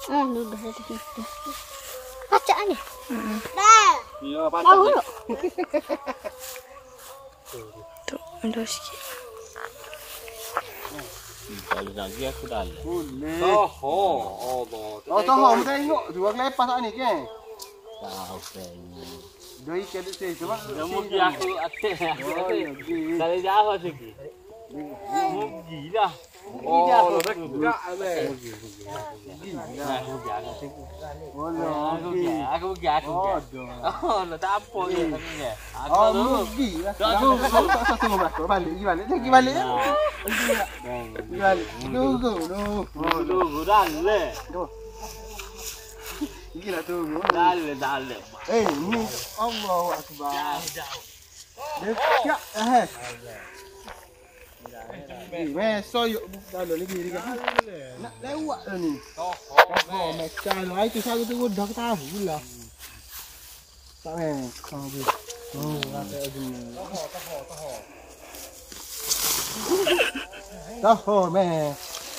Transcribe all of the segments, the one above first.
Duduk situ. Pacak ni. Dah. Ya, pacak. Tu, ada sikit. Kalau lagi aku dah le. Boleh. Allah. Tahu, kita tengok dua kelepas tak ni ke? Tahu kan. Doi ke tu cuma. Mungkin aku aktif. Kalau jauh sikit. Mungkin lah. Oh, dekat leh. Aku pergi. Oh, tak apa je. Oh, rugi lah. Tak tunggu belakang. Pergi balik. Tunggu dah le. Pergi nak tunggu. Dah le. Ni Allahu Akbar. Jauh. Dekat so yuk dalam lagi dekat. Nak lewat dah ni. Macam lah itu saya tu dah tahu lah. Tak meh. Ada ni. Tahu meh.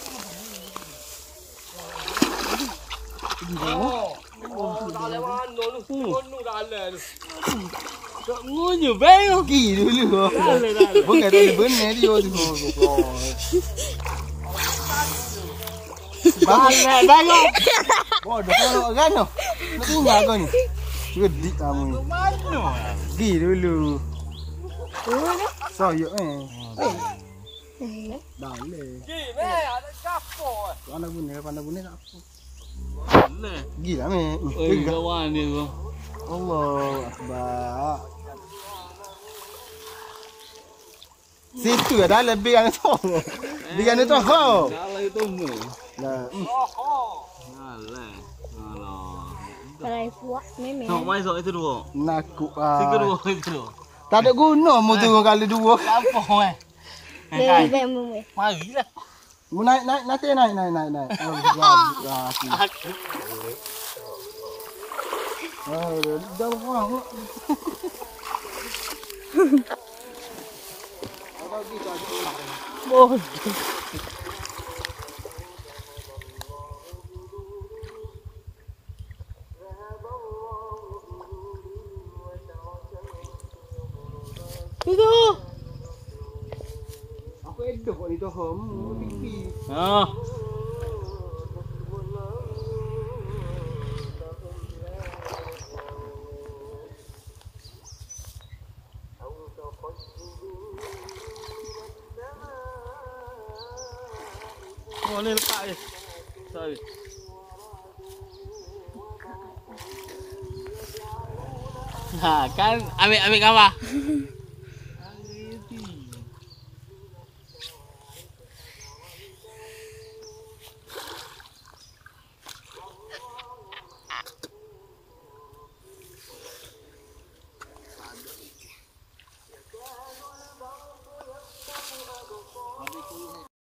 Dah lewat nu dah le. Ngunyuh bang. Pergi dulu. Dah. Bukan ada benar dia tu. Balik tengok. Bodoh kalau kan tu. Nak tinggal kau ni. Gedik kamu ni. Pergi dulu. So yuk dah le. Ada kapur. Pandai bunyi tak apa. Le. Gila meh. Kawan ni tu. Allahu Akbar. Situ ada lebih yang tu. Bigan itu ho. Kalau itu mu. Nah. Alah. Alah. Kalau puas memang. Sok mai sok itu dua. Naku Kedua itu. tak ada guna mu tu kali dua. Apa Memang. Marilah. Mu naik. Dah orang. Bodoh. Itu. Aku edoh kok ni tu pipi. Ah. Oh, ni lepak je. Sorry. Ha, kan ambil gambar.